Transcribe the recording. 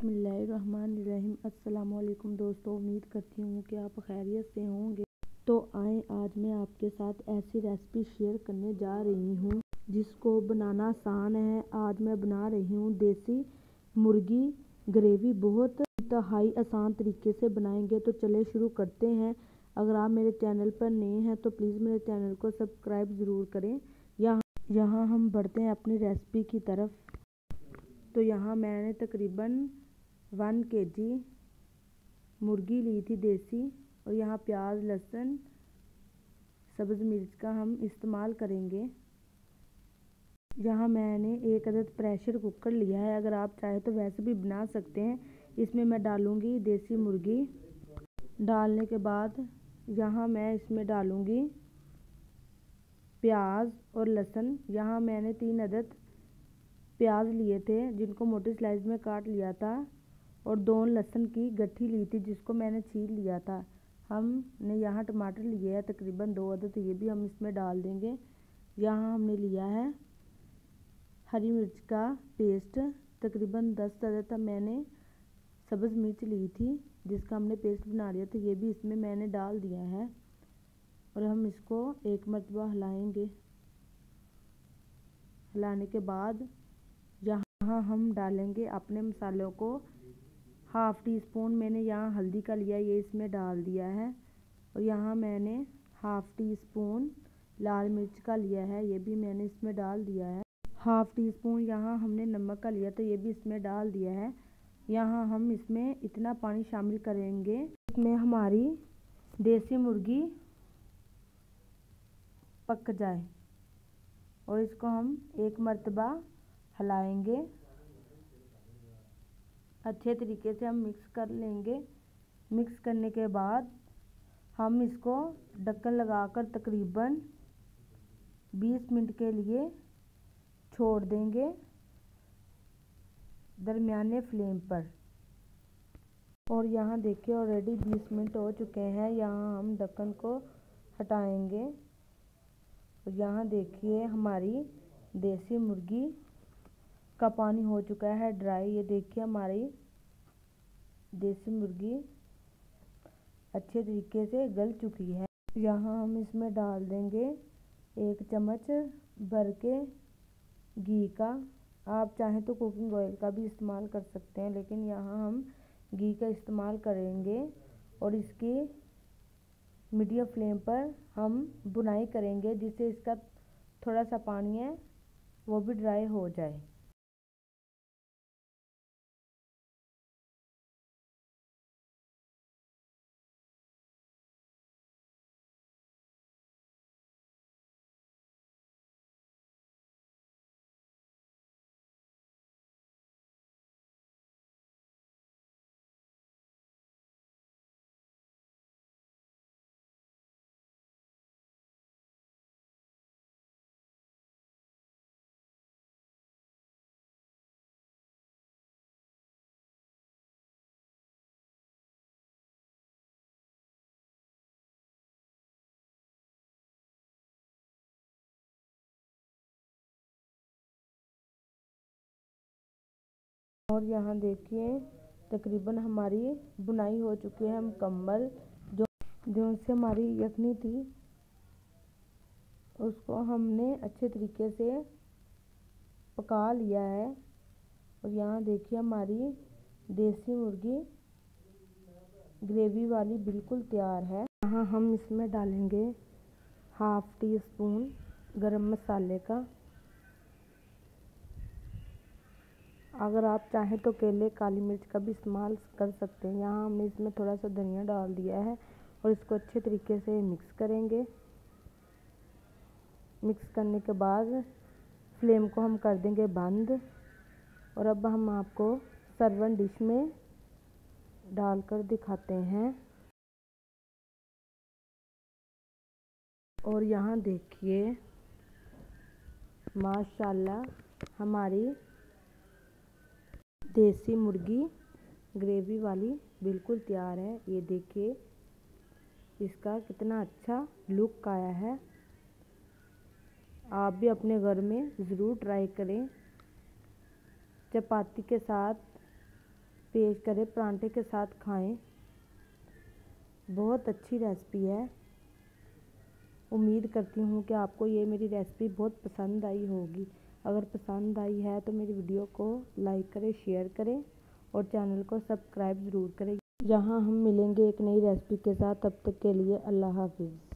बिस्मिल्लाहिर्रहमानिर्रहीम। अस्सलामुअलैकुम दोस्तों, उम्मीद करती हूँ कि आप खैरियत से होंगे। तो आए, आज मैं आपके साथ ऐसी रेसिपी शेयर करने जा रही हूँ जिसको बनाना आसान है। आज मैं बना रही हूँ देसी मुर्गी ग्रेवी। बहुत इंतहाई आसान तरीके से बनाएंगे। तो चले शुरू करते हैं। अगर आप मेरे चैनल पर नए हैं तो प्लीज़ मेरे चैनल को सब्सक्राइब ज़रूर करें। यहाँ हम बढ़ते हैं अपनी रेसिपी की तरफ। तो यहाँ मैंने तकरीबन 1 kg मुर्गी ली थी देसी, और यहाँ प्याज, लहसुन, सब्ज़ मिर्च का हम इस्तेमाल करेंगे। यहाँ मैंने 1 अदद प्रेशर कुकर लिया है। अगर आप चाहे तो वैसे भी बना सकते हैं। इसमें मैं डालूँगी देसी मुर्गी। डालने के बाद यहाँ मैं इसमें डालूँगी प्याज और लहसुन। यहाँ मैंने 3 अदद प्याज लिए थे जिनको मोटी स्लाइस में काट लिया था, और 2 लहसुन की गट्ठी ली थी जिसको मैंने छील लिया था। हमने यहाँ टमाटर लिए हैं तकरीबन 2 अदद, ये भी हम इसमें डाल देंगे। यहाँ हमने लिया है हरी मिर्च का पेस्ट, तकरीबन 10 अदद मैंने सब्ज़ मिर्च ली थी जिसका हमने पेस्ट बना लिया था, ये भी इसमें मैंने डाल दिया है। और हम इसको एक मरतबा हिलाएंगे। हिलाने के बाद यहाँ हम डालेंगे अपने मसालों को। हाफ़ टी स्पून मैंने यहाँ हल्दी का लिया, ये इसमें डाल दिया है। और यहाँ मैंने हाफ़ टी स्पून लाल मिर्च का लिया है, ये भी मैंने इसमें डाल दिया है। हाफ़ टी स्पून यहाँ हमने नमक का लिया था, ये भी इसमें डाल दिया है। यहाँ हम इसमें इतना पानी शामिल करेंगे इसमें हमारी देसी मुर्गी पक जाए, और इसको हम एक मरतबा हिलाएंगे। अच्छे तरीके से हम मिक्स कर लेंगे। मिक्स करने के बाद हम इसको ढक्कन लगाकर तकरीबन 20 मिनट के लिए छोड़ देंगे दरमियाने फ्लेम पर। और यहाँ देखिए ऑलरेडी 20 मिनट हो चुके हैं। यहाँ हम ढक्कन को हटाएंगे। और यहाँ देखिए हमारी देसी मुर्गी का पानी हो चुका है ड्राई। ये देखिए हमारी देसी मुर्गी अच्छे तरीके से गल चुकी है। यहाँ हम इसमें डाल देंगे 1 चम्मच भर के घी का। आप चाहें तो कुकिंग ऑयल का भी इस्तेमाल कर सकते हैं, लेकिन यहाँ हम घी का इस्तेमाल करेंगे। और इसकी मीडियम फ्लेम पर हम भुनाई करेंगे जिससे इसका थोड़ा सा पानी है वो भी ड्राई हो जाए। और यहाँ देखिए तकरीबन हमारी बुनाई हो चुकी है मुकम्मल। जो से हमारी यखनी थी उसको हमने अच्छे तरीके से पका लिया है। और यहाँ देखिए हमारी देसी मुर्गी ग्रेवी वाली बिल्कुल तैयार है। यहाँ हम इसमें डालेंगे हाफ़ टी स्पून गरम मसाले का। अगर आप चाहें तो केले काली मिर्च का भी इस्तेमाल कर सकते हैं। यहाँ हमने इसमें थोड़ा सा धनिया डाल दिया है और इसको अच्छे तरीके से मिक्स करेंगे। मिक्स करने के बाद फ्लेम को हम कर देंगे बंद। और अब हम आपको सर्विंग डिश में डालकर दिखाते हैं। और यहाँ देखिए माशाल्लाह हमारी देसी मुर्गी ग्रेवी वाली बिल्कुल तैयार है। ये देखिए इसका कितना अच्छा लुक आया है। आप भी अपने घर में ज़रूर ट्राई करें। चपाती के साथ पेश करें, परांठे के साथ खाएं। बहुत अच्छी रेसिपी है। उम्मीद करती हूँ कि आपको ये मेरी रेसिपी बहुत पसंद आई होगी। अगर पसंद आई है तो मेरी वीडियो को लाइक करें, शेयर करें और चैनल को सब्सक्राइब ज़रूर करें। यहाँ हम मिलेंगे एक नई रेसिपी के साथ। तब तक के लिए अल्लाह हाफिज़।